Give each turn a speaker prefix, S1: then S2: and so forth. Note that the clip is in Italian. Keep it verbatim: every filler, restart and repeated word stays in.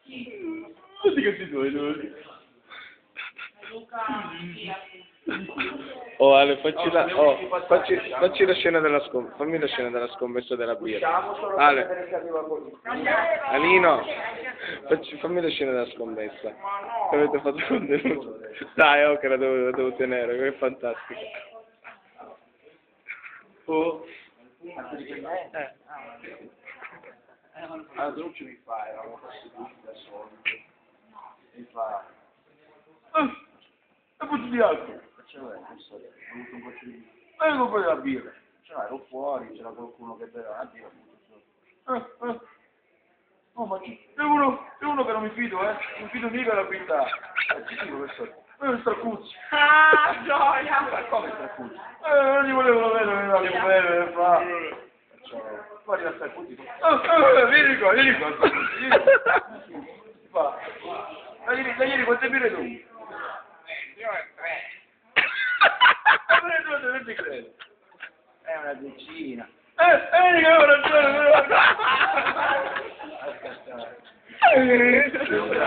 S1: Tutti questi due, due.
S2: Oh Ale, facci la, oh, facci, facci la scena della scommessa, fammi la scena della scommessa della birra. Ale, Alino, facci, fammi la scena della scommessa. Che avete fatto contenuto. Dai, oh, che la devo, la devo tenere, che è fantastico. Oh.
S1: Eh.
S3: Allora tu ce li fai, eravamo seduti da soli. E fa...
S1: Eh, e poi di altro.
S3: Facciamo vedere, non so, ho avuto un po' di...
S1: E non puoi la birra.
S3: Cioè, ero fuori, c'era qualcuno che beveva la birra,
S1: Eh, eh. Oh, ma c'è uno, c'è uno che non mi fido, eh. Non mi fido mica della quinta.
S3: eh, ti dico questo...
S1: Eh, il Stracuzzi.
S4: Ah, gioia!
S3: Ma come Stracuzzi?
S1: Eh, non gli volevo vedere, non gli volevo fa.
S3: Cioè, fuori da Stracuzzi...
S1: Eh, eh, vieni qua, vieni qua, Stracuzzi, vieni qua. Fa. Da ieri, da ieri quante birre tu?
S4: Io è tre.
S1: Ma non ti credo.
S3: È una decina.
S1: Eh, eh, che ho ragione, ho ragione.
S3: Aspetta.